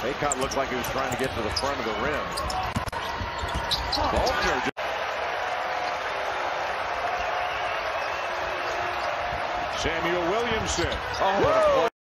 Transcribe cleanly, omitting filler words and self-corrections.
Bacot looked like he was trying to get to the front of the rim. Faulkner. Samuel Williamson. Oh,